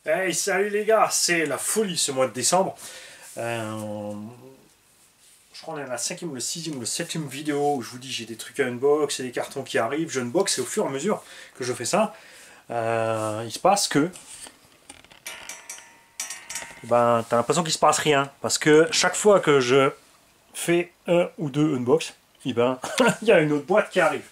Hey, salut les gars, c'est la folie ce mois de décembre. Je crois qu'on est à la 5e ou la 6e ou la 7e vidéo où je vous dis j'ai des trucs à unbox et des cartons qui arrivent. Je unbox et au fur et à mesure que je fais ça, il se passe que t'as l'impression qu'il se passe rien. Parce que chaque fois que je fais un ou deux unbox, il y a une autre boîte qui arrive.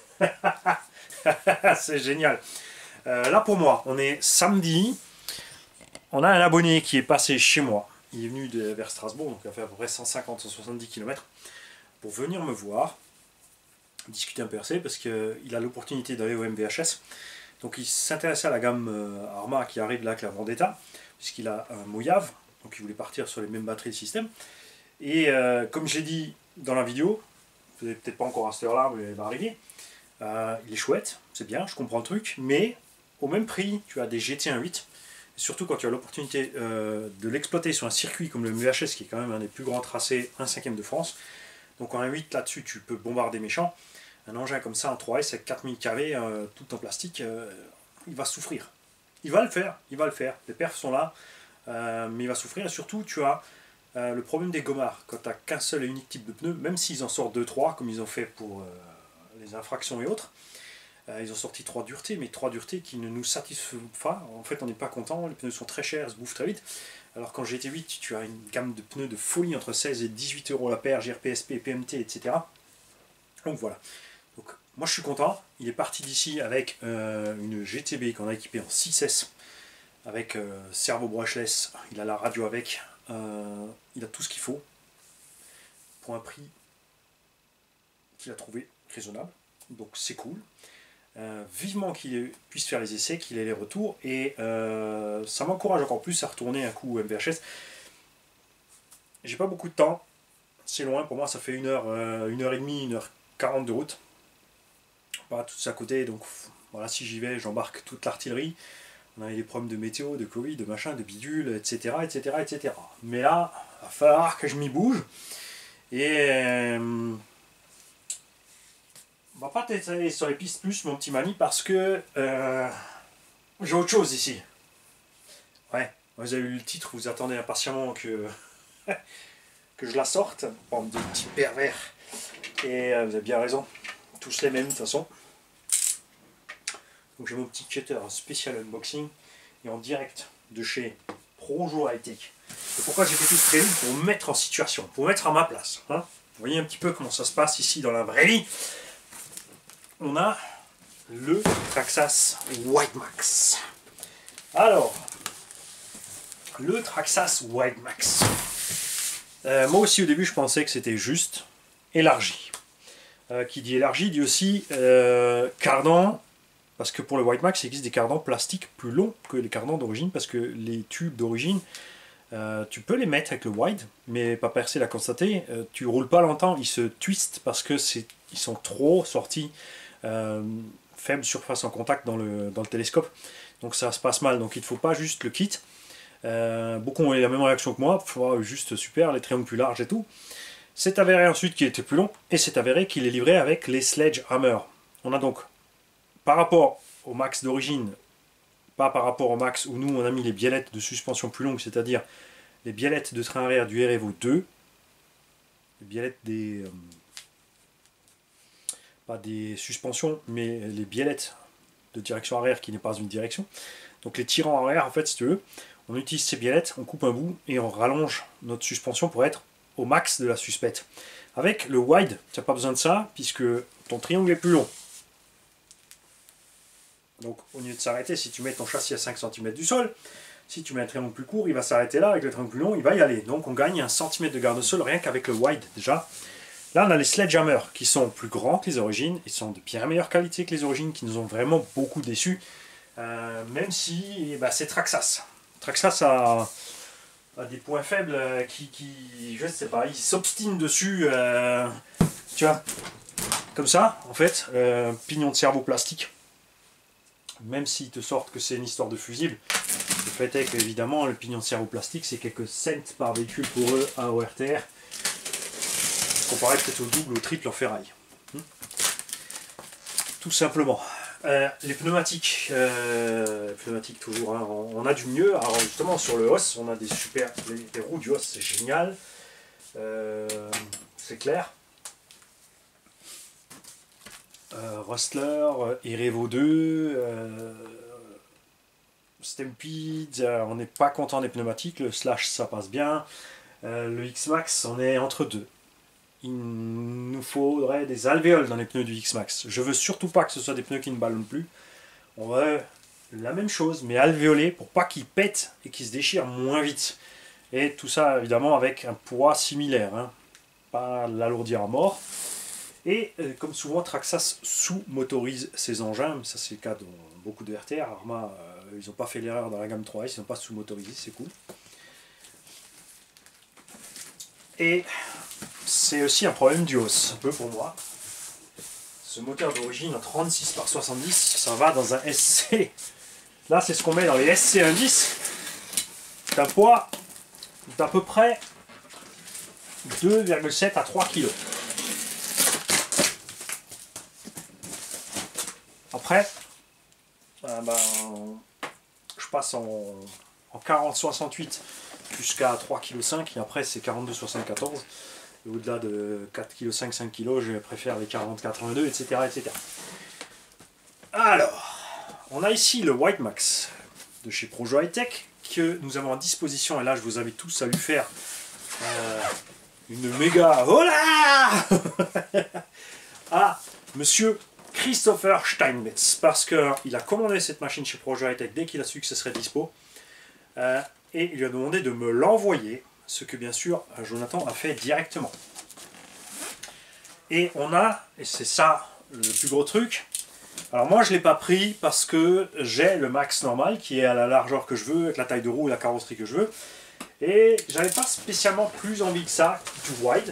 C'est génial. Là pour moi, on est samedi. On a un abonné qui est passé chez moi. Il est venu vers Strasbourg, donc il a fait à peu près 150-170 km pour venir me voir, discuter un peu RC, parce qu'il a l'opportunité d'aller au MVHS. Donc il s'intéressait à la gamme Arma qui arrive là avec la Vendetta, puisqu'il a un Mojave, donc il voulait partir sur les mêmes batteries de système. Et comme j'ai dit dans la vidéo, vous n'avez peut-être pas encore à cette heure-là, mais il va arriver. Il est chouette, c'est bien, je comprends le truc, mais au même prix, tu as des GT1.8. Surtout quand tu as l'opportunité de l'exploiter sur un circuit comme le MVHS, qui est quand même un des plus grands tracés, 1/5 de France. Donc en 1.8 là-dessus, tu peux bombarder méchant. Un engin comme ça en 3S avec 4000 kV, tout en plastique, il va souffrir. Il va le faire, Les perfs sont là, mais il va souffrir. Et surtout, tu as le problème des gommards. Quand tu n'as qu'un seul et unique type de pneu, même s'ils en sortent 2-3, comme ils ont fait pour les infractions et autres, ils ont sorti 3 duretés, mais 3 duretés qui ne nous satisfont pas. En fait, on n'est pas content, les pneus sont très chers, se bouffent très vite. Alors qu'en GT8, tu as une gamme de pneus de folie entre 16 et 18 euros la paire, GRPSP, PMT, etc. Donc voilà. Donc, moi je suis content. Il est parti d'ici avec une GTB qu'on a équipée en 6S, avec servo brushless. Il a la radio avec. Il a tout ce qu'il faut pour un prix qu'il a trouvé raisonnable. Donc c'est cool. Vivement qu'il puisse faire les essais, qu'il ait les retours, et ça m'encourage encore plus à retourner un coup au MVHS. J'ai pas beaucoup de temps, c'est loin, pour moi ça fait 1h30, 1h40 de route, pas tout ça à côté, donc voilà, si j'y vais, j'embarque toute l'artillerie. On a eu des problèmes de météo, de Covid, de machin, de bidule, etc. Mais là, il va falloir que je m'y bouge, et on va pas t'étaler sur les pistes plus, mon petit Mani, parce que j'ai autre chose ici. Ouais, vous avez eu le titre, vous attendez impatiemment que, que je la sorte, bande de petits pervers. Et vous avez bien raison, tous les mêmes de toute façon. Donc j'ai mon petit cutter spécial unboxing, et en direct de chez Projo High Tech. Et pourquoi j'ai fait tout ce training? Pour me mettre en situation, pour me mettre à ma place. Hein, vous voyez un petit peu comment ça se passe ici dans la vraie vie. On a le Traxxas WideMax. Alors, le Traxxas WideMax. Moi aussi au début je pensais que c'était juste élargi. Qui dit élargi dit aussi cardan, parce que pour le WideMax il existe des cardans plastiques plus longs que les cardans d'origine, parce que les tubes d'origine, tu peux les mettre avec le wide, mais pas percer l'a constaté, tu roules pas longtemps, ils se twistent parce que ils sont trop sortis. Faible surface en contact dans le télescope, donc ça se passe mal. Donc il ne faut pas juste le kit. Beaucoup ont eu la même réaction que moi, juste super, les triangles plus larges et tout. C'est avéré ensuite qu'il était plus long, et c'est avéré qu'il est livré avec les Sledgehammer. On a donc, par rapport au max d'origine, pas par rapport au max où nous on a mis les biellettes de suspension plus longues, c'est-à-dire les biellettes de train arrière du REVO 2, les biellettes des pas des suspensions, mais les biellettes de direction arrière qui n'est pas une direction. Donc les tirants arrière, en fait, si tu veux, on utilise ces biellettes, on coupe un bout et on rallonge notre suspension pour être au max de la suspette. Avec le wide, tu n'as pas besoin de ça, puisque ton triangle est plus long. Donc au lieu de s'arrêter, si tu mets ton châssis à 5 cm du sol, si tu mets un triangle plus court, il va s'arrêter là, avec le triangle plus long, il va y aller. Donc on gagne 1 cm de garde-sol rien qu'avec le wide déjà. Là, on a les Sledgehammer qui sont plus grands que les origines, ils sont de bien meilleure qualité que les origines, qui nous ont vraiment beaucoup déçus, même si c'est Traxxas. Traxxas a des points faibles je ne sais pas, ils s'obstinent dessus, tu vois, comme ça, en fait, pignon de cerveau plastique, même s'ils te sortent que c'est une histoire de fusible. Le fait est qu'évidemment, le pignon de cerveau plastique, c'est quelques cents par véhicule pour eux à ORTR. Comparé peut-être au double ou au triple en ferraille. Tout simplement. Les pneumatiques, toujours, hein, on a du mieux. Alors justement sur le Hoss, on a des super, les roues du Hoss, c'est génial, c'est clair. Rustler, Erevo 2, Stampede, on n'est pas content des pneumatiques, le Slash ça passe bien, le X-Max on est entre deux. Il nous faudrait des alvéoles dans les pneus du X-Max. Je veux surtout pas que ce soit des pneus qui ne ballonnent plus. On veut la même chose, mais alvéolés pour pas qu'ils pètent et qu'ils se déchirent moins vite. Et tout ça évidemment avec un poids similaire, hein. Pas l'alourdir à mort. Et comme souvent, Traxxas sous-motorise ses engins. Ça c'est le cas dans beaucoup de RTR. Arma, ils n'ont pas fait l'erreur dans la gamme 3S, ils n'ont pas sous-motorisé, c'est cool. Et c'est aussi un problème du Hoss, un peu pour moi. Ce moteur d'origine en 36 par 70, ça va dans un SC. Là, c'est ce qu'on met dans les SC 110. C'est un poids d'à peu près 2,7 à 3 kg. Après, je passe en 40-68 jusqu'à 3,5 kg et après c'est 42,74 kg. Au-delà de 4,5 kg, 5 kg, je préfère les 40-82, etc., etc. Alors, on a ici le White Max de chez Projo High-Tech que nous avons à disposition, et là je vous invite tous à lui faire une méga hola à monsieur Christopher Steinmetz, parce qu'il a commandé cette machine chez Projo High-Tech dès qu'il a su que ce serait dispo, et il lui a demandé de me l'envoyer, ce que bien sûr Jonathan a fait directement. Et on a, et c'est ça le plus gros truc, alors moi je ne l'ai pas pris parce que j'ai le Max normal qui est à la largeur que je veux, avec la taille de roue et la carrosserie que je veux, et j'avais pas spécialement plus envie que ça du wide,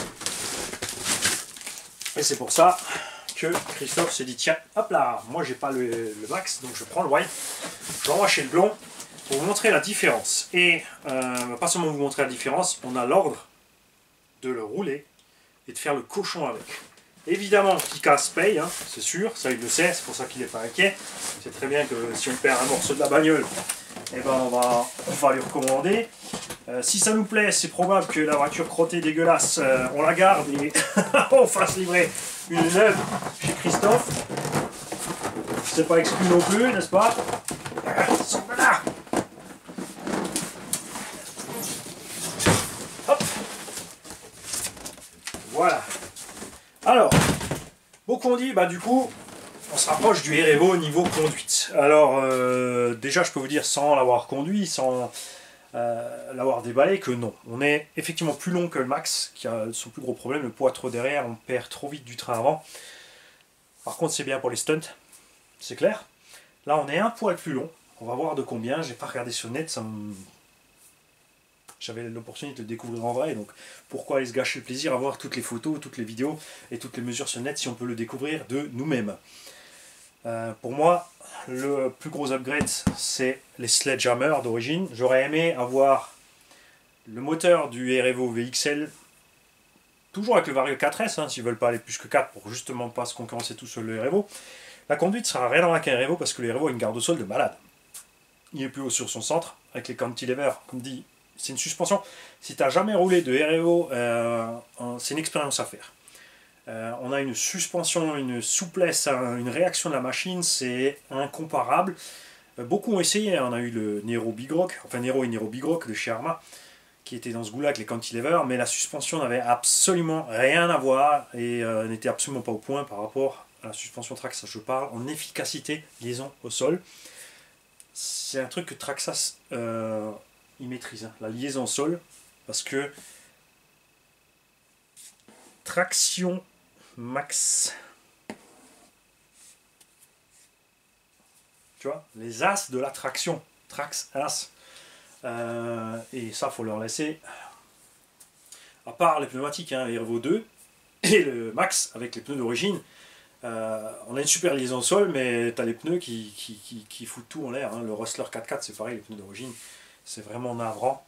et c'est pour ça que Christophe s'est dit tiens, hop là, moi j'ai pas le Max, donc je prends le wide, je l'envoie chez le blond pour vous montrer la différence. Et pas seulement vous montrer la différence, on a l'ordre de le rouler et de faire le cochon avec. Évidemment, qui casse paye, hein, c'est sûr, ça il le sait, c'est pour ça qu'il n'est pas inquiet. C'est très bien que si on perd un morceau de la bagnole, eh ben on va lui recommander. Si ça nous plaît, c'est probable que la voiture crottée dégueulasse, on la garde et on fasse livrer une neuve chez Christophe. C'est pas exclu non plus, n'est-ce pas? Là. Hop. Voilà. Alors, beaucoup ont dit, bah du coup, on se rapproche du Erevo au niveau conduite. Alors, déjà, je peux vous dire, sans l'avoir conduit, sans l'avoir déballé, que non. On est effectivement plus long que le Max, qui a son plus gros problème, le poids trop derrière, on perd trop vite du train avant. Par contre, c'est bien pour les stunts, c'est clair. Là, on est un poil plus long. On va voir de combien. J'ai pas regardé sur le net, j'avais l'opportunité de le découvrir en vrai, donc pourquoi aller se gâcher le plaisir à voir toutes les photos, toutes les vidéos et toutes les mesures sur le net si on peut le découvrir de nous-mêmes. Pour moi, le plus gros upgrade, c'est les Sledgehammer d'origine. J'aurais aimé avoir le moteur du Erevo VXL, toujours avec le Vario 4S, hein, s'ils ne veulent pas aller plus que 4 pour justement pas se concurrencer tout sur le Erevo. La conduite sera rien dans qu'un Erevo parce que le Erevo a une garde au sol de malade. Il est plus haut sur son centre, avec les cantilever, comme dit, c'est une suspension. Si tu n'as jamais roulé de Erevo, c'est une expérience à faire. On a une suspension, une souplesse, une réaction de la machine, c'est incomparable. Beaucoup ont essayé, on a eu le Nero Big Rock, enfin Nero et Nero Big Rock de chez Arma, qui était dans ce goût-là avec les cantilever, mais la suspension n'avait absolument rien à voir et n'était absolument pas au point par rapport à la suspension Traxxas. Je parle en efficacité, liaison au sol. C'est un truc que Traxxas il maîtrise, hein, la liaison au sol, parce que traction max, tu vois, les as de la traction, Traxxas, et ça faut leur laisser, à part les pneumatiques, hein, les Erevo 2 et le Max avec les pneus d'origine. On a une super liaison au sol, mais tu as les pneus qui foutent tout en l'air, hein. Le Rustler 4x4 c'est pareil, les pneus d'origine, c'est vraiment navrant.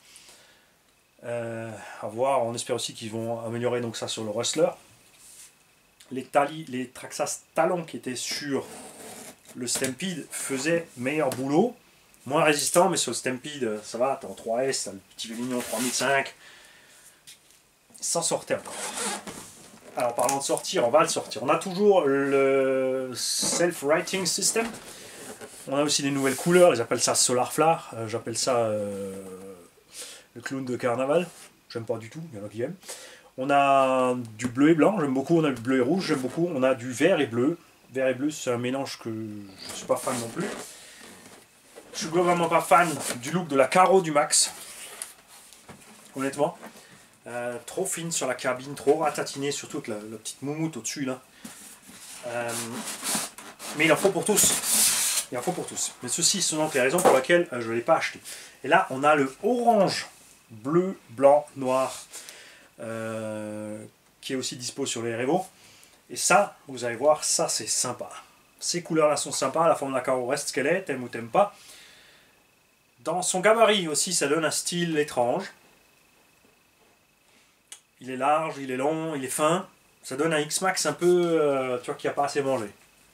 À voir, on espère aussi qu'ils vont améliorer donc ça sur le Rustler. Les Traxxas Talon qui étaient sur le Stampede faisait meilleur boulot, moins résistant, mais sur le Stampede, ça va, t'es en 3S, t'as le petit Vélignon 3005, il s'en sortait encore. Alors, parlant de sortir, on va le sortir. On a toujours le Self-Writing System. On a aussi des nouvelles couleurs, ils appellent ça Solar Flare, j'appelle ça le clown de carnaval. J'aime pas du tout, il y en a qui aiment. On a du bleu et blanc, j'aime beaucoup. On a du bleu et rouge, j'aime beaucoup. On a du vert et bleu. Vert et bleu, c'est un mélange que je ne suis pas fan non plus. Je suis globalement pas fan du look de la carreau du Max. Honnêtement. Trop fine sur la cabine, trop ratatinée, surtout avec la petite moumoute au-dessus là. Mais il en faut pour tous. Il en faut pour tous. Mais ceci sont donc les raisons pour lesquelles je ne l'ai pas acheté. Et là, on a le orange, bleu, blanc, noir. Qui est aussi dispo sur les Revo. Et ça, vous allez voir, ça c'est sympa. Ces couleurs-là sont sympas, la forme de la carreau reste ce qu'elle est, t'aimes ou t'aimes pas. Dans son gabarit aussi, ça donne un style étrange. Il est large, il est long, il est fin. Ça donne un X-Max un peu, tu vois, qui n'a pas assez mangé.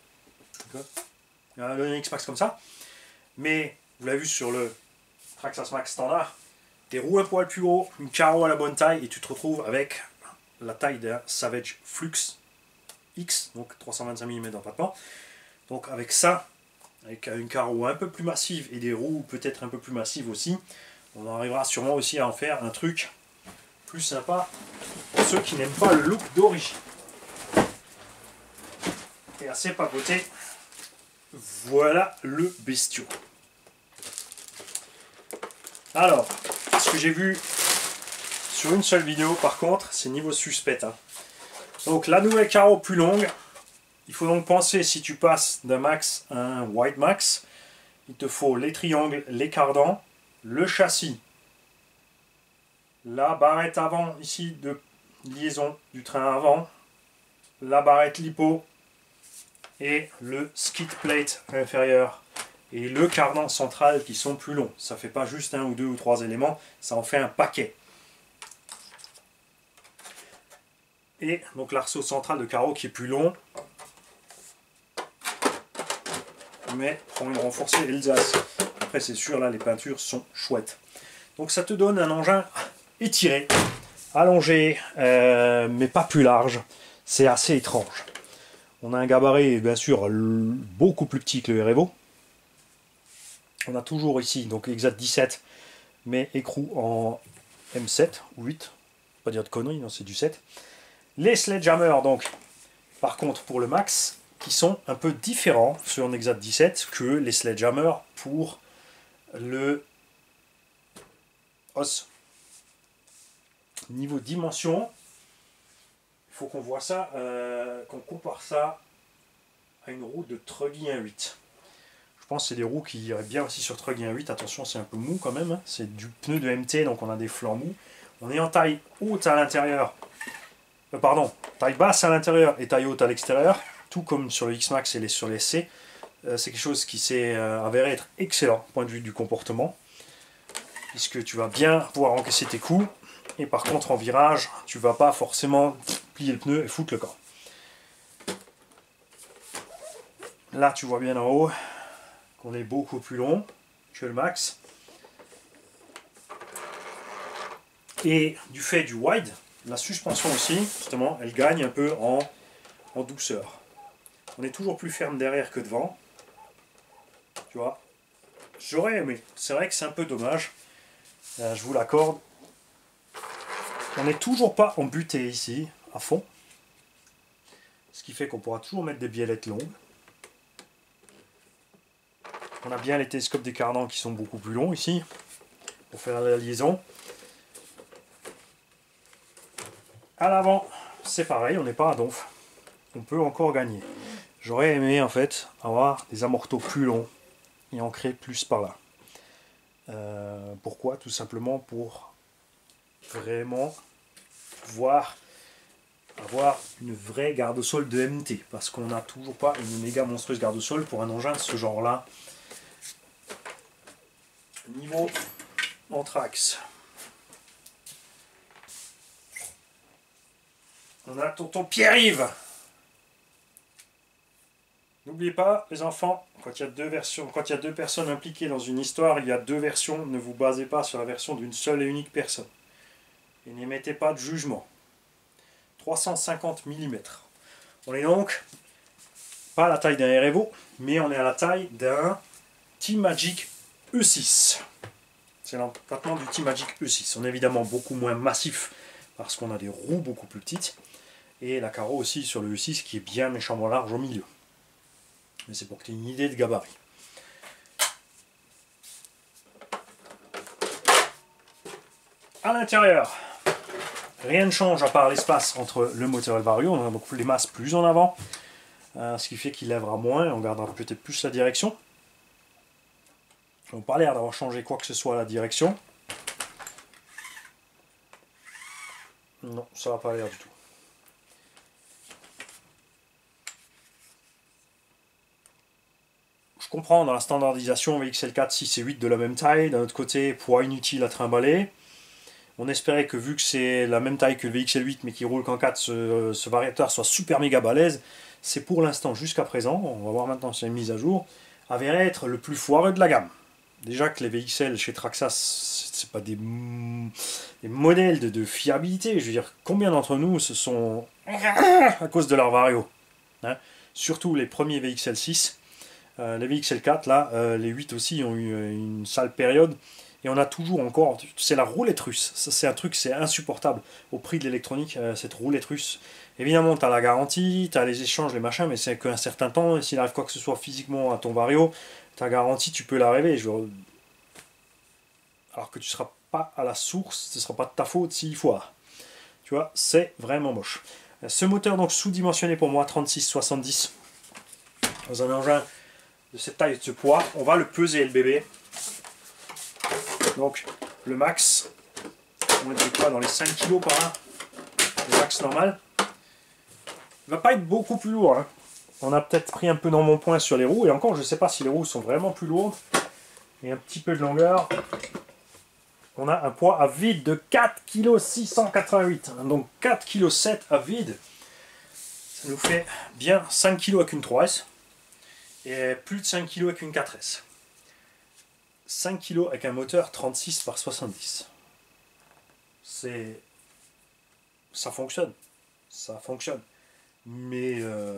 Il va donner un X-Max comme ça. Mais, vous l'avez vu sur le Traxxas Max standard, des roues un poil plus haut, une carreau à la bonne taille, et tu te retrouves avec la taille d'un Savage Flux X, donc 325 mm d'empattement. Donc avec ça, avec une carreau un peu plus massive et des roues peut-être un peu plus massives aussi, on arrivera sûrement aussi à en faire un truc plus sympa pour ceux qui n'aiment pas le look d'origine. Et assez papoté, voilà le bestiau. Alors, ce que j'ai vu sur une seule vidéo, par contre, c'est niveau suspect. Hein. Donc, la nouvelle carreau plus longue. Il faut donc penser, si tu passes d'un max à un wide max, il te faut les triangles, les cardans, le châssis, la barrette avant, ici, de liaison du train avant, la barrette lipo et le skid plate inférieur. Et le cardan central qui sont plus longs. Ça ne fait pas juste un ou deux ou trois éléments, ça en fait un paquet. Et donc l'arceau central de carreau qui est plus long, mais prend une renforcée Alsace. Après c'est sûr, là les peintures sont chouettes. Donc ça te donne un engin étiré, allongé, mais pas plus large. C'est assez étrange. On a un gabarit bien sûr beaucoup plus petit que le Revo. On a toujours ici, donc Exat 17, mais écrou en M7 ou 8. Pas dire de conneries, non, c'est du 7. Les Sledgehammer, donc, par contre, pour le Max, qui sont un peu différents sur un Exat 17 que les Sledgehammer pour le os. Niveau dimension, il faut qu'on voit ça, qu'on compare ça à une roue de Truggy 1.8. Je pense que c'est des roues qui iraient bien aussi sur Truggy 1.8. Attention, c'est un peu mou quand même. C'est du pneu de MT, donc on a des flancs mous. On est en taille haute à l'intérieur. Taille basse à l'intérieur et taille haute à l'extérieur. Tout comme sur le X-Max et sur les C. C'est quelque chose qui s'est avéré être excellent, point de vue du comportement. Puisque tu vas bien pouvoir encaisser tes coups. Et par contre, en virage, tu vas pas forcément plier le pneu et foutre le camp. Là, tu vois bien en haut qu'on est beaucoup plus long que le Max. Et du fait du wide, la suspension aussi, justement, elle gagne un peu en douceur. On est toujours plus ferme derrière que devant. Tu vois. J'aurais aimé. C'est vrai que c'est un peu dommage. Je vous l'accorde. On n'est toujours pas embuté ici, à fond. Ce qui fait qu'on pourra toujours mettre des biellettes longues. On a bien les télescopes des cardans qui sont beaucoup plus longs ici, pour faire la liaison. À l'avant, c'est pareil, on n'est pas à donf. On peut encore gagner. J'aurais aimé en fait avoir des amortos plus longs et ancrés plus par là. Pourquoi? Tout simplement pour vraiment pouvoir avoir une vraie garde-sol de MT. Parce qu'on n'a toujours pas une méga monstrueuse garde-sol pour un engin de ce genre-là. Niveau Anthrax. On a tonton Pierre-Yves. N'oubliez pas, les enfants, Quand il y a deux versions, quand il y a deux personnes impliquées dans une histoire, il y a deux versions. Ne vous basez pas sur la version d'une seule et unique personne. Et n'émettez pas de jugement. 350 mm. On est donc pas à la taille d'un REVO, mais on est à la taille d'un T-Magic E6. C'est l'emplacement du T-Magic E6. On est évidemment beaucoup moins massif parce qu'on a des roues beaucoup plus petites. Et la carreau aussi sur le E6 qui est bien méchamment large au milieu. Mais c'est pour que tu aies une idée de gabarit. À l'intérieur, rien ne change à part l'espace entre le moteur et le vario. On a donc les masses plus en avant, ce qui fait qu'il lèvera moins. On gardera peut-être plus la direction. On n'a pas l'air d'avoir changé quoi que ce soit à la direction. Non, ça n'a pas l'air du tout. Je comprends dans la standardisation VXL4 6 et 8 de la même taille. D'un autre côté, poids inutile à trimballer. On espérait que vu que c'est la même taille que le VXL8 mais qui roule qu'en 4, ce variateur soit super méga balèze. C'est pour l'instant, jusqu'à présent, on va voir maintenant si c'est une mise à jour, avéré être le plus foireux de la gamme. Déjà que les VXL chez Traxxas, c'est pas des modèles de fiabilité. Je veux dire, combien d'entre nous se sont à cause de leur vario, hein, surtout les premiers VXL6. Les VXL4, là, les 8 aussi ont eu une sale période. Et on a toujours encore, c'est la roulette russe. C'est un truc, c'est insupportable. Au prix de l'électronique, cette roulette russe. Évidemment, tu as la garantie, tu as les échanges, les machins, mais c'est qu'un certain temps. Et s'il arrive quoi que ce soit physiquement à ton vario, ta garantie, tu peux la rêver. Alors que tu ne seras pas à la source, ce ne sera pas de ta faute s'il foire. Tu vois, c'est vraiment moche. Ce moteur, donc sous-dimensionné pour moi, 36-70, dans un engin de cette taille et de ce poids, on va le peser, le bébé. Donc le max, on était quoi dans les 5 kg par là, le max normal. Il va pas être beaucoup plus lourd, hein. On a peut-être pris un peu dans mon point sur les roues, et encore je ne sais pas si les roues sont vraiment plus lourdes. Et un petit peu de longueur. On a un poids à vide de 4,688 kg. Donc 4,7 kg à vide. Ça nous fait bien 5 kg avec une 3S. Et plus de 5 kg avec une 4S. 5 kg avec un moteur 36 par 70. Ça fonctionne. Ça fonctionne. Mais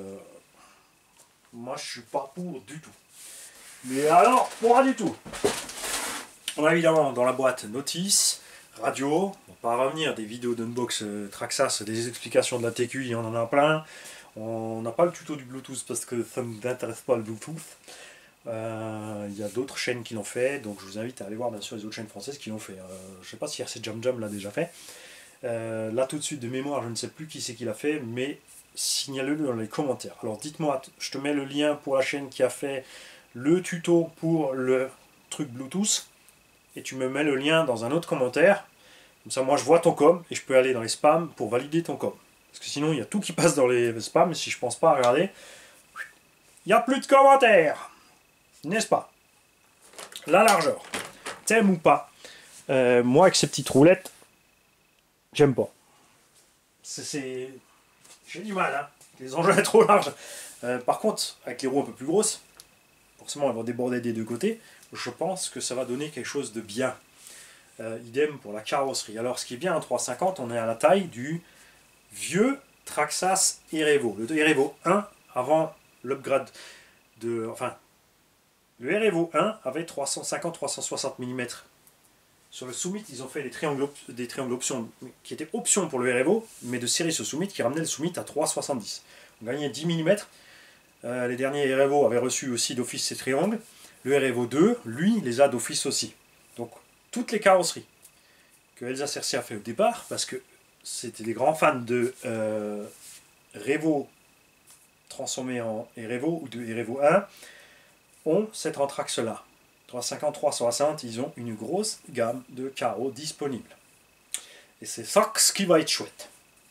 moi je suis pas pour du tout. Mais alors, pas du tout. On a évidemment dans la boîte notice, radio. On va pas revenir des vidéos d'unbox Traxxas, des explications de la TQI, on en a plein. On n'a pas le tuto du Bluetooth parce que ça ne m'intéresse pas le Bluetooth. Il y a d'autres chaînes qui l'ont fait, donc je vous invite à aller voir bien sûr les autres chaînes françaises qui l'ont fait. Je ne sais pas si RC Jam Jam l'a déjà fait. Là tout de suite de mémoire, je ne sais plus qui c'est qui l'a fait, mais signalez-le dans les commentaires. Alors dites-moi, je te mets le lien pour la chaîne qui a fait le tuto pour le truc Bluetooth, et tu me mets le lien dans un autre commentaire. Comme ça moi je vois ton com et je peux aller dans les spams pour valider ton com. Parce que sinon il y a tout qui passe dans les spams, et si je pense pas à regarder, il n'y a plus de commentaires. N'est-ce pas? La largeur, t'aimes ou pas, moi avec ces petites roulettes, j'aime pas. J'ai du mal, hein. Les engins trop larges. Par contre, avec les roues un peu plus grosses, forcément elles vont déborder des deux côtés, je pense que ça va donner quelque chose de bien. Idem pour la carrosserie. Alors ce qui est bien en 350, on est à la taille du vieux Traxxas Erevo. Le Erevo 1 avant l'upgrade de... Enfin, le Erevo 1 avait 350-360 mm. Sur le Summit, ils ont fait des triangles options qui étaient options pour le Erevo, mais de série sur Summit qui ramenait le Summit à 3,70. On gagnait 10 mm. Les derniers Erevo avaient reçu aussi d'office ces triangles. Le Erevo 2, lui, les a d'office aussi. Donc, toutes les carrosseries que Elsa Cerci a fait au départ, parce que c'était des grands fans de Revo transformé en Erevo ou de Erevo 1, ont cette rentraxe là. 350, 360, ils ont une grosse gamme de carreaux disponibles. Et c'est ça ce qui va être chouette.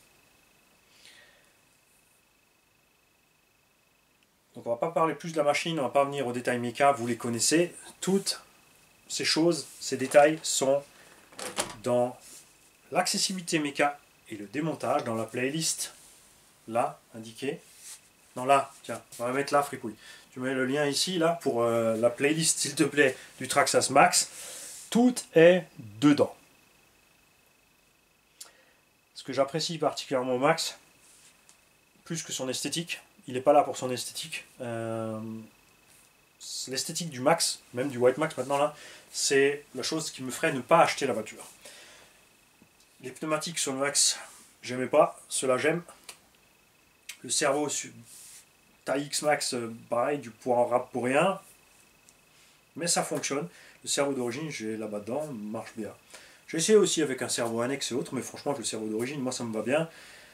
Donc on va pas parler plus de la machine, on va pas venir aux détails méca, vous les connaissez. Toutes ces choses, ces détails sont dans l'accessibilité méca et le démontage, dans la playlist là, indiquée. Non là, tiens, on va la mettre là, fripouille. Je mets le lien ici, là, pour la playlist, s'il te plaît, du Traxxas Max. Tout est dedans. Ce que j'apprécie particulièrement au Max, plus que son esthétique, il n'est pas là pour son esthétique. L'esthétique du Max, même du White Max maintenant là, c'est la chose qui me ferait ne pas acheter la voiture. Les pneumatiques sur le Max, j'aimais pas, ceux-là j'aime. Le servo taille X-Max, pareil, du poids en rap pour rien. Mais ça fonctionne. Le servo d'origine, j'ai là-bas dedans, marche bien. J'ai essayé aussi avec un servo annexe et autres, mais franchement, le servo d'origine, moi ça me va bien.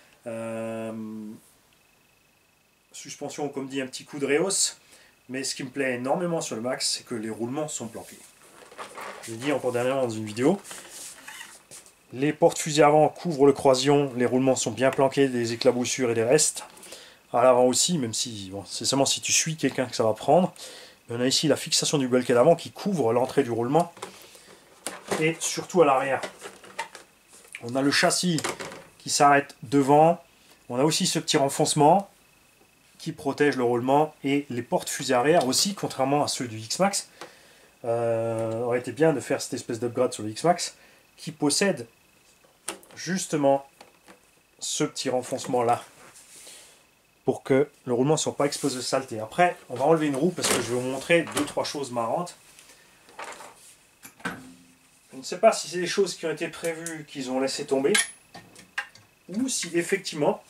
Suspension, comme dit, un petit coup de réhausse. Mais ce qui me plaît énormément sur le Max, c'est que les roulements sont planqués. Je l'ai dit encore dernièrement dans une vidéo. Les portes-fusées avant couvrent le croisillon, les roulements sont bien planqués, des éclaboussures et des restes. À l'avant aussi, même si bon, c'est seulement si tu suis quelqu'un que ça va prendre. Et on a ici la fixation du bulkhead avant qui couvre l'entrée du roulement. Et surtout à l'arrière. On a le châssis qui s'arrête devant. On a aussi ce petit renfoncement qui protège le roulement. Et les portes-fusées arrière aussi, contrairement à ceux du X-Max. Aurait été bien de faire cette espèce d'upgrade sur le X-Max qui possède justement ce petit renfoncement là pour que le roulement ne soit pas exposé de saleté. Après, on va enlever une roue parce que je vais vous montrer 2-3 choses marrantes. Je ne sais pas si c'est des choses qui ont été prévues, qu'ils ont laissé tomber, ou si effectivement,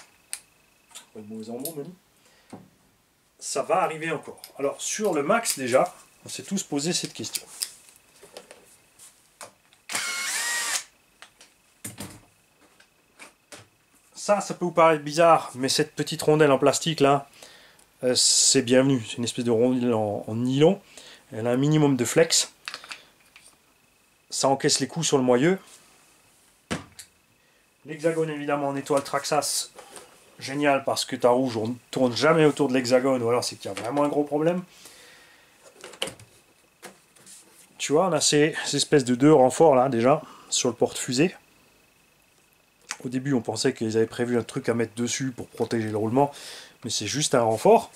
ça va arriver encore. Alors sur le Max déjà, on s'est tous posé cette question. Ça peut vous paraître bizarre, mais cette petite rondelle en plastique là, c'est bienvenu. C'est une espèce de rondelle en nylon. Elle a un minimum de flex. Ça encaisse les coups sur le moyeu. L'hexagone évidemment en étoile Traxxas. Génial parce que ta rouge, on ne tourne jamais autour de l'hexagone, ou alors c'est qu'il y a vraiment un gros problème. Tu vois, on a ces espèces de deux renforts là déjà sur le porte-fusée. Au début, on pensait qu'ils avaient prévu un truc à mettre dessus pour protéger le roulement, mais c'est juste un renfort.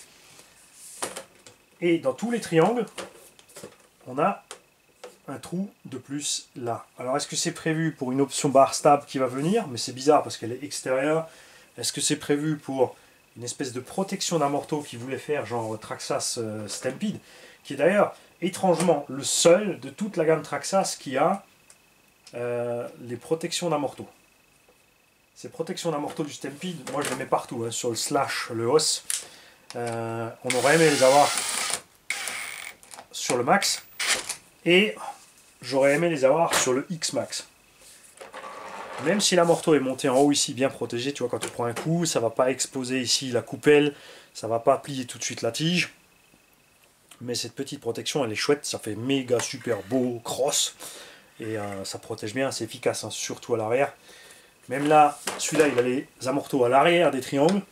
Et dans tous les triangles, on a un trou de plus là. Alors, est-ce que c'est prévu pour une option barre stable qui va venir? Mais c'est bizarre parce qu'elle est extérieure. Est-ce que c'est prévu pour une espèce de protection d'un morteau qu'ils voulaient faire, genre Traxxas Stampede, qui est d'ailleurs étrangement le seul de toute la gamme Traxxas qui a les protections d'un morteau. Ces protections d'un morteau du Stampede, moi je les mets partout, hein, sur le slash, le os. On aurait aimé les avoir sur le Max. Et j'aurais aimé les avoir sur le X-Max. Même si l'amorto est monté en haut ici, bien protégé, tu vois, quand tu prends un coup, ça ne va pas exposer ici la coupelle, ça ne va pas plier tout de suite la tige. Mais cette petite protection, elle est chouette, ça fait méga super beau, cross. Et ça protège bien, c'est efficace, hein, surtout à l'arrière. Même là, celui-là, il a les amortos à l'arrière des triangles.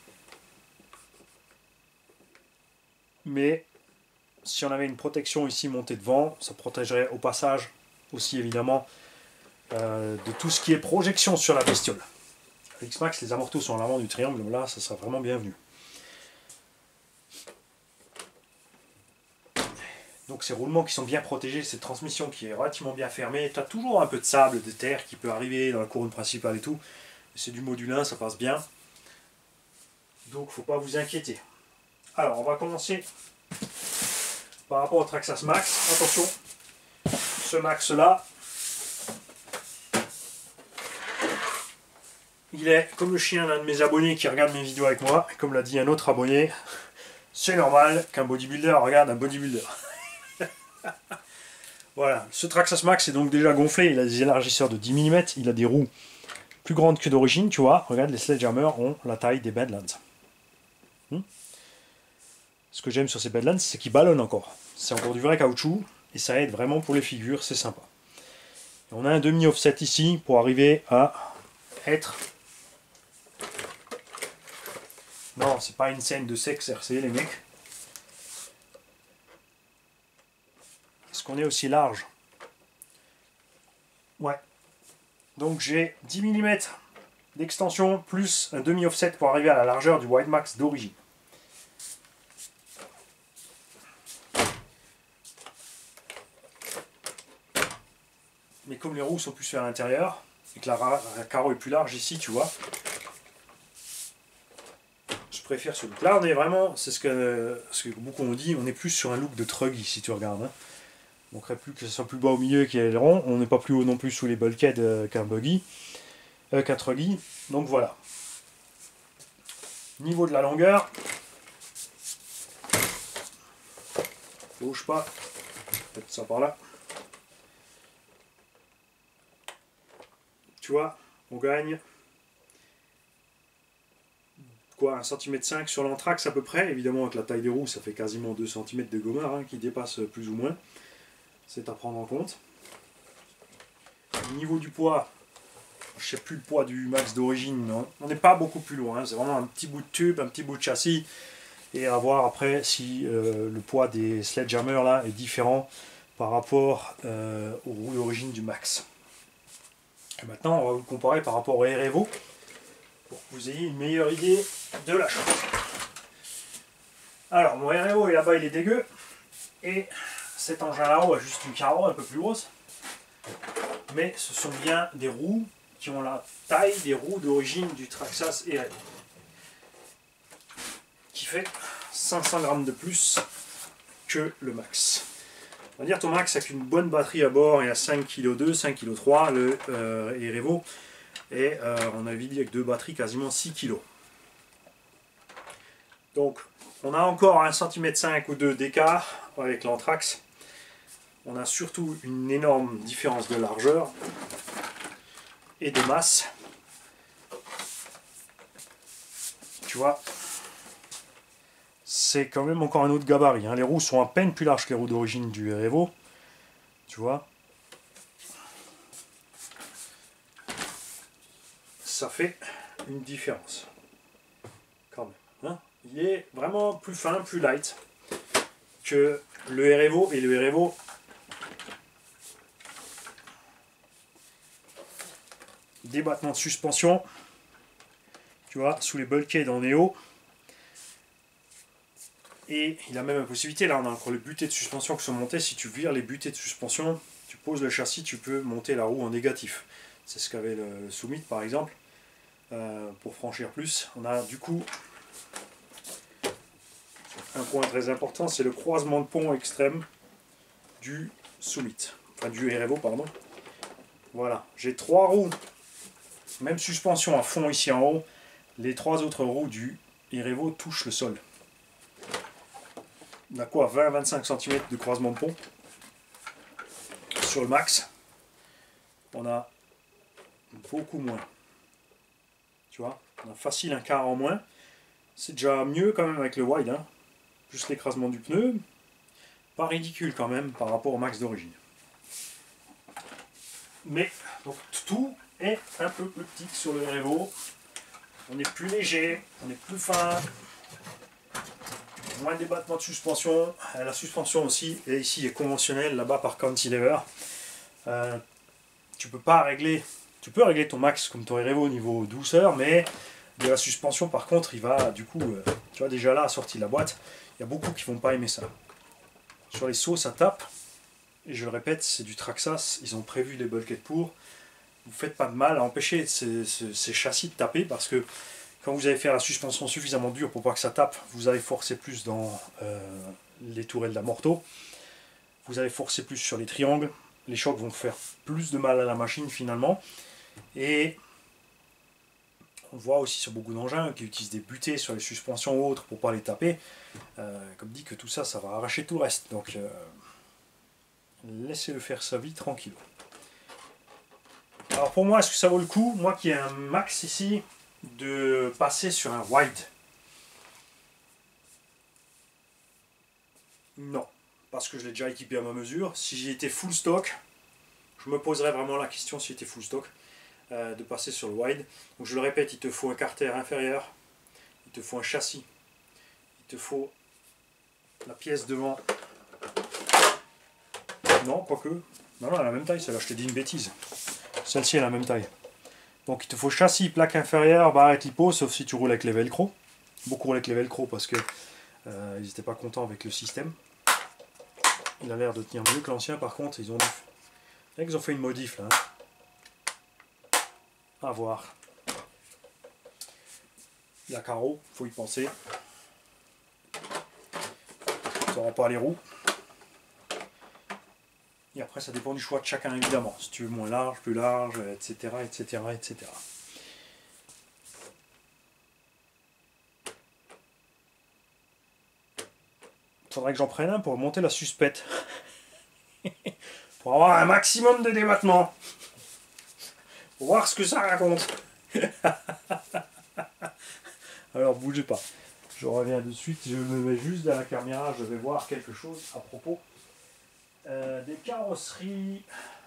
Mais si on avait une protection ici montée devant, ça protégerait au passage aussi évidemment de tout ce qui est projection sur la bestiole. À X-Max, les amortos sont à l'avant du triangle, là, ça sera vraiment bienvenu. Donc ces roulements qui sont bien protégés, cette transmission qui est relativement bien fermée, tu as toujours un peu de sable, de terre qui peut arriver dans la couronne principale et tout. C'est du module 1, ça passe bien. Donc faut pas vous inquiéter. Alors on va commencer par rapport au Traxxas Max. Attention, ce Max là, il est comme le chien d'un de mes abonnés qui regarde mes vidéos avec moi. Comme l'a dit un autre abonné, c'est normal qu'un bodybuilder regarde un bodybuilder. Voilà, ce Traxxas Max est donc déjà gonflé, il a des élargisseurs de 10 mm, il a des roues plus grandes que d'origine, tu vois, regarde, les Sledgehammer ont la taille des Badlands. Ce que j'aime sur ces Badlands, c'est qu'ils ballonnent encore. C'est encore du vrai caoutchouc, et ça aide vraiment pour les figures, c'est sympa. Et on a un demi-offset ici pour arriver à être... Non, c'est pas une scène de sexe RC, les mecs. Est-ce qu'on est aussi large? Ouais. Donc j'ai 10 mm d'extension plus un demi-offset pour arriver à la largeur du White Max d'origine. mais comme les roues sont plus à l'intérieur, et que la carreau est plus large ici, tu vois, je préfère ce look. Là, on est vraiment, c'est ce que beaucoup ont dit, on est plus sur un look de truggy, si tu regardes. Hein. On ne manquerait plus que ce soit plus bas au milieu qu'il y ait le rond. On n'est pas plus haut non plus sous les bulkheads qu'un buggy, qu'un truggy. Donc voilà. Niveau de la longueur, bouge pas, peut-être ça par là. Tu vois, on gagne quoi, 1,5 cm sur l'anthrax à peu près. Évidemment, avec la taille des roues, ça fait quasiment 2 cm de gommard hein, qui dépasse plus ou moins. C'est à prendre en compte. Au niveau du poids, je ne sais plus le poids du max d'origine, non. On n'est pas beaucoup plus loin. Hein. C'est vraiment un petit bout de tube, un petit bout de châssis. Et à voir après si le poids des Sledgehammer là est différent par rapport aux roues d'origine du max. Et maintenant, on va vous le comparer par rapport au R-Evo pour que vous ayez une meilleure idée de la chose. Alors, mon R-Evo est là-bas, il est dégueu. Et cet engin là-haut a juste une carreau un peu plus grosse. Mais ce sont bien des roues qui ont la taille des roues d'origine du Traxxas R-Evo. Qui fait 500 grammes de plus que le max. On va dire ton max avec une bonne batterie à bord et à 5,2 kg, 5,3 kg le R-Evo. Et on a vu avec deux batteries quasiment 6 kg. Donc on a encore 1,5 cm ou 2 d'écart avec l'Anthrax. On a surtout une énorme différence de largeur et de masse. Tu vois, c'est quand même encore un autre gabarit. Hein. Les roues sont à peine plus larges que les roues d'origine du R-Evo. Tu vois. Ça fait une différence. Quand même. Hein. Il est vraiment plus fin, plus light que le R-Evo. Et le R-Evo, débattement de suspension. Tu vois, sous les bulkheads en néo. Et il a même la possibilité, là on a encore les butées de suspension qui sont montées, si tu vires les butées de suspension, tu poses le châssis, tu peux monter la roue en négatif. C'est ce qu'avait le Summit par exemple, pour franchir plus. On a du coup, un point très important, c'est le croisement de pont extrême du Summit, enfin du R-Evo pardon. Voilà, j'ai trois roues, même suspension à fond ici en haut, les trois autres roues du R-Evo touchent le sol. On a quoi, 20-25 cm de croisement de pont sur le max. On a beaucoup moins. Tu vois, on a facile un quart en moins. C'est déjà mieux quand même avec le wide. Hein. Juste l'écrasement du pneu. Pas ridicule quand même par rapport au max d'origine. Mais donc, tout est un peu plus petit sur le R-Evo. On est plus léger, on est plus fin. Moins de débattement de suspension, la suspension aussi, et ici est conventionnelle, là-bas par cantilever. Tu peux régler ton max comme ton R-Evo au niveau douceur, mais de la suspension par contre, il va du coup, tu vois déjà là, sorti de la boîte, il y a beaucoup qui vont pas aimer ça. Sur les sauts, ça tape, et je le répète, c'est du Traxxas, ils ont prévu les bulkheads pour. Vous faites pas de mal à empêcher ces châssis de taper, parce que quand vous allez faire la suspension suffisamment dure pour pas que ça tape, vous allez forcer plus dans les tourelles d'amorto. Vous allez forcer plus sur les triangles. Les chocs vont faire plus de mal à la machine finalement. Et on voit aussi sur beaucoup d'engins qui utilisent des butées sur les suspensions ou autres pour pas les taper. Comme dit que tout ça, ça va arracher tout le reste. Donc laissez-le faire sa vie tranquille. Alors pour moi, est-ce que ça vaut le coup? Moi qui ai un max ici, de passer sur un wide. Non, parce que je l'ai déjà équipé à ma mesure. Si j'y étais full stock, je me poserais vraiment la question si j'étais full stock de passer sur le wide. Donc je le répète, il te faut un carter inférieur, il te faut un châssis, il te faut la pièce devant. Non, quoique. Non, elle a la même taille, celle-là, je te dis une bêtise. Celle-ci est la même taille. Donc il te faut châssis, plaque inférieure, barrette lipo, sauf si tu roules avec les velcro. Beaucoup roulent avec les velcro parce que ils n'étaient pas contents avec le système. Il a l'air de tenir mieux que l'ancien, par contre, ils ont Et qu'ils ont fait une modif là. À voir. La carreau, faut y penser. Ça n'aura pas les roues. Et après, ça dépend du choix de chacun, évidemment. Si tu veux moins large, plus large, etc., etc., etc. Faudrait que j'en prenne un pour monter la suspette. Pour avoir un maximum de débattement. Pour voir ce que ça raconte. Alors, bougez pas. Je reviens de suite. Je me mets juste dans la caméra. Je vais voir quelque chose à propos des carrosseries.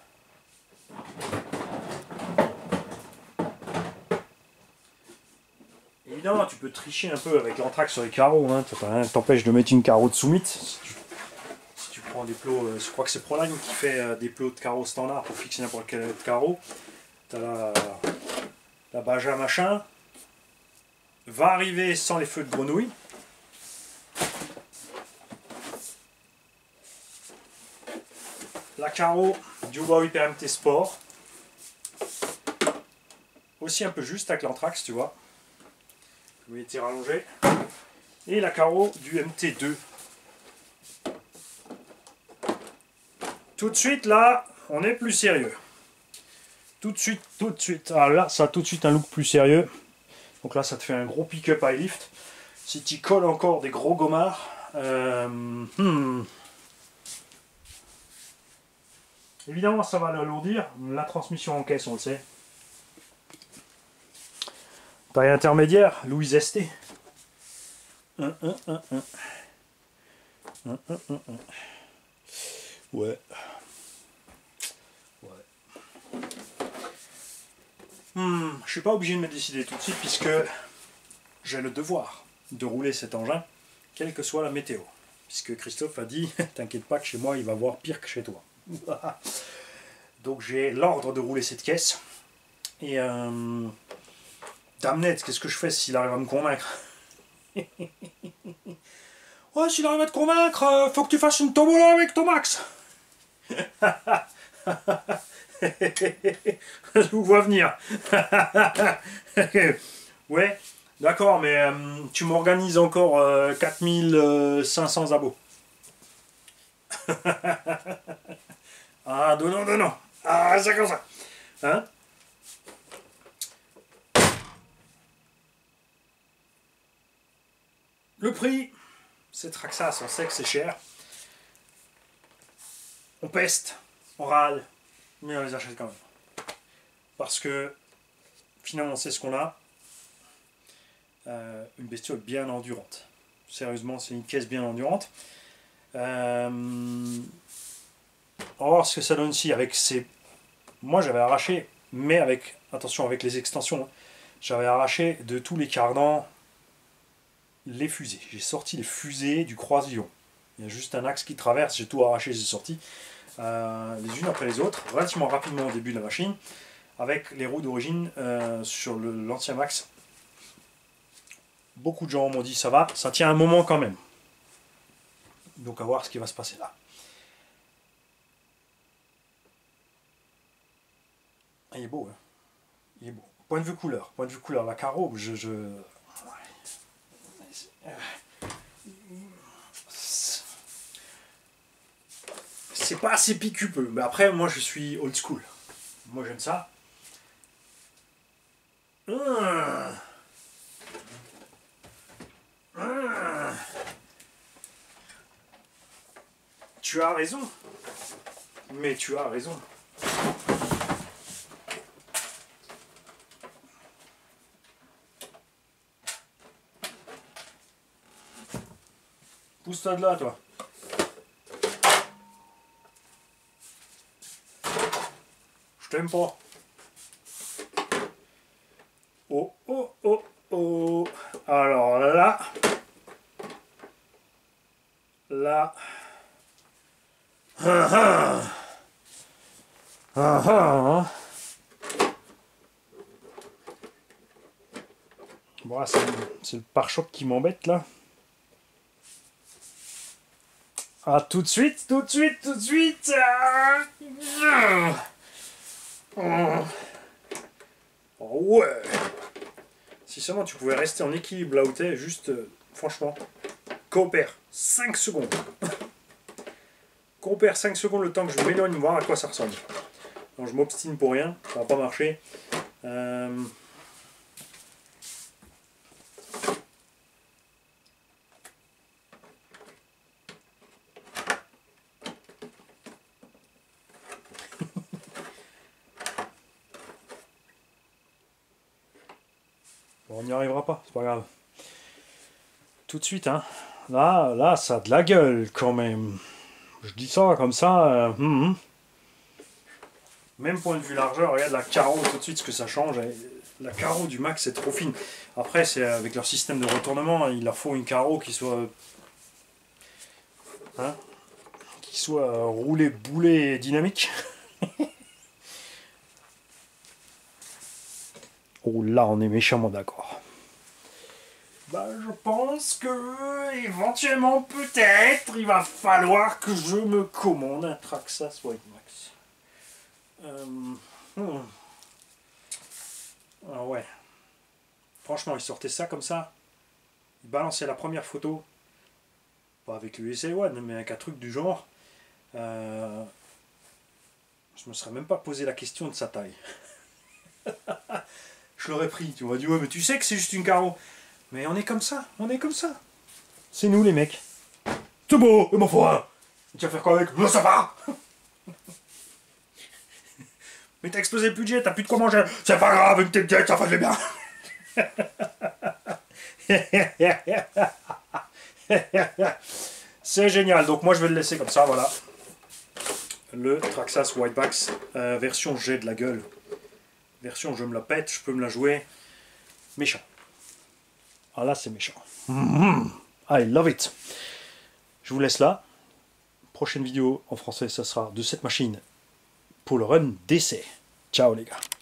Évidemment, tu peux tricher un peu avec l'anthrax sur les carreaux. Hein. T'empêche de mettre une carreau de soumite. Si tu prends des plots, je crois que c'est Proline qui fait des plots de carreaux standards pour fixer n'importe quel carreau. T'as la Baja machin. Va arriver sans les feux de grenouille. La carreau du Huawei PMT Sport. Aussi un peu juste avec l'anthrax, tu vois. Vous mettez rallongé. Et la carreau du MT2. Tout de suite, là, on est plus sérieux. Tout de suite, tout de suite. Ah là, ça a tout de suite un look plus sérieux. Donc là, ça te fait un gros pick-up high lift. Si tu colles encore des gros gommards, évidemment, ça va l'alourdir. La transmission en caisse, on le sait. Taille intermédiaire, Louise ST. Ouais. Je suis pas obligé de me décider tout de suite puisque j'ai le devoir de rouler cet engin, quelle que soit la météo. Puisque Christophe a dit, t'inquiète pas que chez moi il va voir pire que chez toi. Donc j'ai l'ordre de rouler cette caisse. Et Damnette, qu'est-ce que je fais s'il arrive à me convaincre? Ouais, s'il arrive à te convaincre, faut que tu fasses une tombola avec ton max. Je vous vois venir. Ouais, d'accord, mais tu m'organises encore 4500 abos. Ah, donnons, donnons. Ah, c'est comme ça. Hein? Le prix, c'est Traxxas, on sait que c'est cher. On peste, on râle, mais on les achète quand même. Parce que finalement, c'est ce qu'on a. Une bestiole bien endurante. Sérieusement, c'est une caisse bien endurante. On va voir ce que ça donne ici avec ces... Moi, j'avais arraché, mais avec... Attention, avec les extensions. Hein, j'avais arraché de tous les cardans les fusées. J'ai sorti les fusées du croisillon. Il y a juste un axe qui traverse, j'ai tout arraché, j'ai sorti. Les unes après les autres, relativement rapidement au début de la machine, avec les roues d'origine sur l'ancien max. Beaucoup de gens m'ont dit ça va, ça tient un moment quand même. Donc à voir ce qui va se passer là. Il est beau, hein. Il est beau. Point de vue couleur, la carreau, c'est pas assez piqueux, mais après moi je suis old school. Moi j'aime ça. Tu as raison. Mais tu as raison. Pousse-toi de là, toi. Je t'aime pas. Oh, oh, oh, oh. Alors là. Là. Bon, c'est le pare-choc qui m'embête là. Ah, tout de suite, tout de suite, tout de suite. Oh ouais. Si seulement tu pouvais rester en équilibre là où t'es, juste, franchement, coopère 5 secondes. Coopère 5 secondes le temps que je m'éloigne, voir à quoi ça ressemble. Donc je m'obstine pour rien, ça va pas marcher. Bon, on n'y arrivera pas, c'est pas grave. Tout de suite, hein. Là, ça a de la gueule quand même. Je dis ça comme ça. Même point de vue largeur, regarde la carreau tout de suite ce que ça change. La carreau du Max c'est trop fine. Après, c'est avec leur système de retournement, il leur faut une carreau qui soit. Hein, qui soit roulée, boulée et dynamique. Oh là, on est méchamment d'accord. Bah, je pense que éventuellement, peut-être, il va falloir que je me commande un Traxxas White Max. Ah ouais. Franchement, il sortait ça comme ça. Il balançait la première photo. Pas avec le SA1, mais avec un truc du genre. Je me serais même pas posé la question de sa taille. Je l'aurais pris. Tu m'aurais dit, ouais, mais tu sais que c'est juste une carreau. Mais on est comme ça, on est comme ça. C'est nous les mecs. C'est beau, il m'en faut un. Tu vas faire quoi avec? Ça va. Mais t'as explosé le budget, t'as plus de quoi manger. C'est pas grave, une petite diète, ça fait bien. C'est génial, donc moi je vais le laisser comme ça, voilà. Le Traxxas Whitebacks, version j'ai de la gueule. Version je me la pète, je peux me la jouer. Méchant. Ah là c'est méchant. I love it. Je vous laisse là. Prochaine vidéo en français, ça sera de cette machine pour le run d'essai. Ciao les gars.